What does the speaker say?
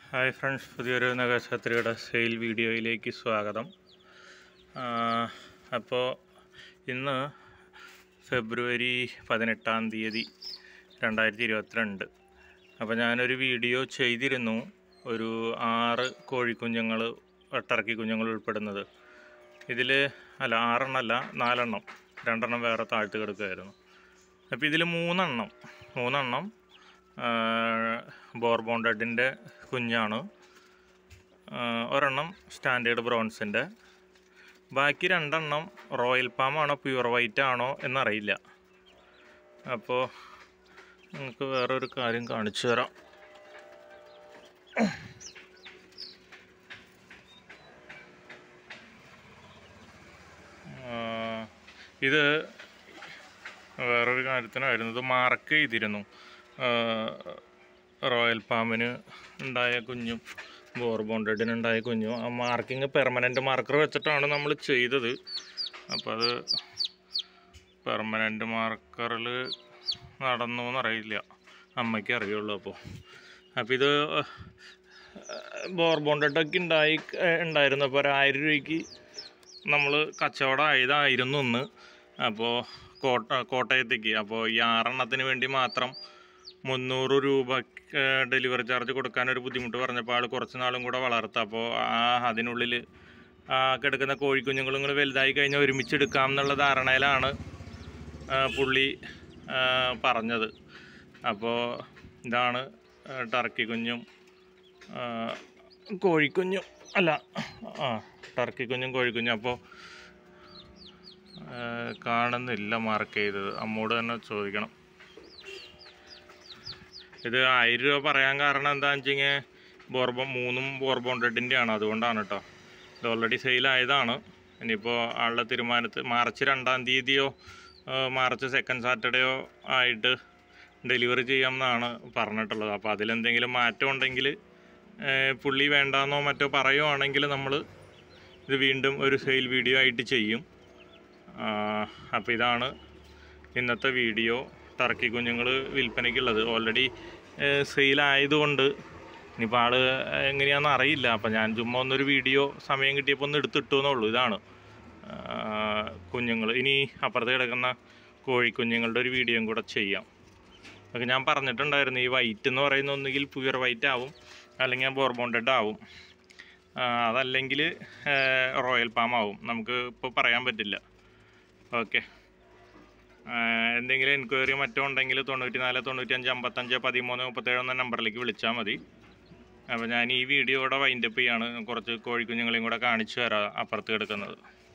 Hi friends, പുതിയൊരു നഗരശാസ്ത്രിയുടെ sale വീഡിയോയിലേക്ക് സ്വാഗതം. അപ്പോൾ ഇന്ന് ഫെബ്രുവരി 18 2022. അപ്പോൾ ഞാനൊരു വീഡിയോ ചെയ്തിരുന്നു, ഒരു 6 കോഴിക്കുഞ്ഞുങ്ങൾ, ടർക്കി കുഞ്ഞുങ്ങൾ ഉൾപ്പെടുന്നത്. ഇതിൽ 6 എണ്ണമല്ല, 4 എണ്ണം, 2 എണ്ണം വേറെ താഴ്ത്ത് കിടക്കുമായിരുന്നു. അപ്പോൾ ഇതിൽ 3 എണ്ണം ബോർബോണ്ടഡിൻ്റെ കുഞ്ഞാണ്, ഒരെണ്ണം സ്റ്റാൻഡേർഡ് ബ്രോൺസിൻ്റെ, ബാക്കി 2 എണ്ണം റോയൽ പാമാണോ പ്യുവർ വൈറ്റ് ആണോ എന്നറിയില്ല. അപ്പോൾ നമുക്ക് വേറൊരു കാര്യം കാണിച്ചു തരാം. ഇത് വേറൊരു കാര്യത്തിനായിരുന്നു, ഇത് മാർക്ക് ചെയ്തിരുന്നു. റോയൽ പാമ്പിന് ഉണ്ടായ കുഞ്ഞും ബോർബോണ്ടഡിനുണ്ടായ കുഞ്ഞും. ആ മാർക്കിങ് പെർമനൻറ്റ് മാർക്കർ വെച്ചിട്ടാണ് നമ്മൾ ചെയ്തത്. അപ്പോൾ അത് പെർമനൻറ്റ് മാർക്കറിൽ നടന്നു എന്നറിയില്ല, അമ്മയ്ക്ക് അറിയുള്ളൂ. അപ്പോൾ ഇത് ബോർബോണ്ടഡൊക്കെ ഉണ്ടായിരുന്നു. അപ്പോൾ ഒരു 1000 രൂപയ്ക്ക് നമ്മൾ കച്ചവടം ആയതായിരുന്നു ഇന്ന്. അപ്പോൾ കോട്ടയത്തേക്ക്. അപ്പോൾ ഈ 6 എണ്ണത്തിന് വേണ്ടി മാത്രം 300 രൂപ ഡെലിവറി ചാർജ് കൊടുക്കാനൊരു ബുദ്ധിമുട്ട് പറഞ്ഞപ്പോൾ ആൾ കുറച്ച് നാളും കൂടെ വളർത്തുക. അപ്പോൾ അതിനുള്ളിൽ കിടക്കുന്ന കോഴിക്കുഞ്ഞുങ്ങളും ഇങ്ങനെ വലുതായി കഴിഞ്ഞാൽ ഒരുമിച്ചെടുക്കാം എന്നുള്ള ധാരണയിലാണ് പുള്ളി പറഞ്ഞത്. അപ്പോൾ ഇതാണ് ടർക്കി കുഞ്ഞും കോഴിക്കുഞ്ഞും, അല്ല ടർക്കി കുഞ്ഞും കോഴിക്കുഞ്ഞും. അപ്പോൾ കാണുന്നില്ല മാർക്ക് ചെയ്തത്, അമ്മോട് തന്നെ ചോദിക്കണം. ഇത് 1000 രൂപ പറയാൻ കാരണം എന്താണെന്ന് വെച്ച് കഴിഞ്ഞാൽ 3 ബോർബോണ്ടഡിൻ്റെ ആണ്, അതുകൊണ്ടാണ് കേട്ടോ. ഇത് ഓൾറെഡി സെയിലായതാണ്. ഇനിയിപ്പോൾ ആളുടെ തീരുമാനത്തിൽ മാർച്ച് 2-ാം തീയതിയോ മാർച്ച് 2nd സാറ്റർഡേയോ ആയിട്ട് ഡെലിവറി ചെയ്യാമെന്നാണ് പറഞ്ഞിട്ടുള്ളത്. അപ്പോൾ അതിലെന്തെങ്കിലും മാറ്റം ഉണ്ടെങ്കിൽ പുള്ളി വേണ്ടാന്നോ മറ്റോ പറയുവാണെങ്കിൽ നമ്മൾ ഇത് വീണ്ടും ഒരു സെയിൽ വീഡിയോ ആയിട്ട് ചെയ്യും. അപ്പോൾ ഇതാണ് ഇന്നത്തെ വീഡിയോ. ടർക്കി കുഞ്ഞുങ്ങൾ വിൽപ്പനയ്ക്കുള്ളത് ഓൾറെഡി സെയിലായതുകൊണ്ട് ഇനിയിപ്പോൾ ആൾ എങ്ങനെയാണെന്ന് അറിയില്ല. അപ്പോൾ ഞാൻ ചുമ്മാ ഒന്നൊരു വീഡിയോ സമയം കിട്ടിയപ്പോൾ ഒന്ന് എടുത്തിട്ടു എന്നുള്ളൂ. ഇതാണ് കുഞ്ഞുങ്ങൾ. ഇനി അപ്പുറത്ത് കിടക്കുന്ന കോഴിക്കുഞ്ഞുങ്ങളുടെ ഒരു വീഡിയോയും കൂടെ ചെയ്യാം. അതൊക്കെ ഞാൻ പറഞ്ഞിട്ടുണ്ടായിരുന്നു, ഈ വൈറ്റ് എന്ന് പറയുന്ന ഒന്നുകിൽ പ്യുവർ വൈറ്റ് ആവും, അല്ലെങ്കിൽ ബോർബോണ്ടഡ് ആവും, അതല്ലെങ്കിൽ റോയൽ പാം ആവും. നമുക്ക് ഇപ്പോൾ പറയാൻ പറ്റില്ല. ഓക്കെ, എന്തെങ്കിലും എൻക്വയറി മറ്റോ ഉണ്ടെങ്കിൽ 94 95 55 13 37 എന്ന നമ്പറിലേക്ക് വിളിച്ചാൽ മതി. അപ്പോൾ ഞാൻ ഈ വീഡിയോ ഇവിടെ വൈൻഡപ്പ് ചെയ്യാണ്. കുറച്ച് കോഴിക്കുഞ്ഞുങ്ങളെയും കൂടെ കാണിച്ചു തരാം അപ്പുറത്ത് കിടക്കുന്നത്.